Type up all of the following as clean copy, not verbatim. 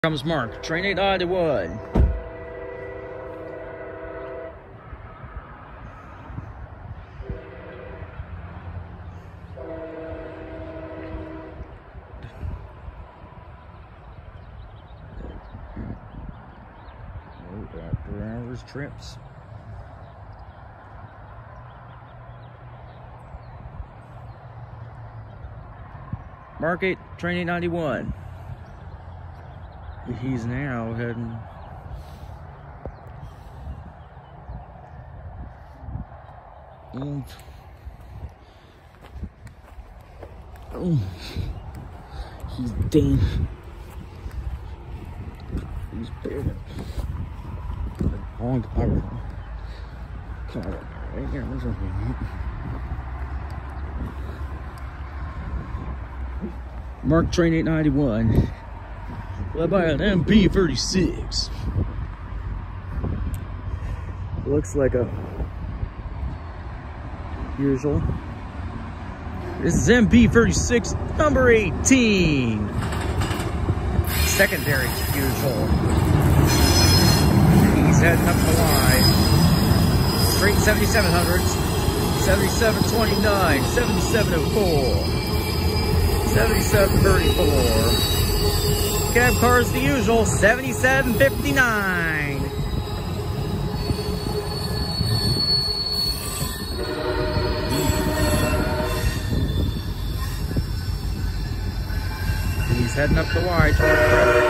Comes Mark, train 891. After hours trips. Mark 8, train 891. He's now heading he's dang. He's big. Long power. Come on, right here. There's something. Mark train 891. Led by an MP36. Looks like a usual. This is MP36 number 18. Secondary usual. He's heading up the line. Straight 7700s. 7729. 7704. 7734. Cab cars the usual, 7759. He's heading up the Y toward traffic.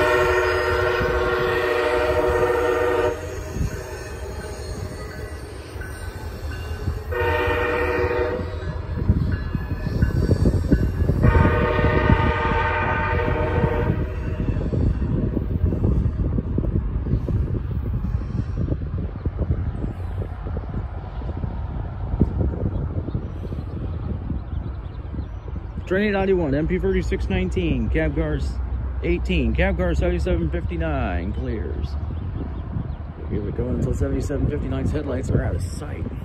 Train 891, MP3619, cab cars 18, cab car 7759 clears. We'll give it going until 7759's headlights are out of sight.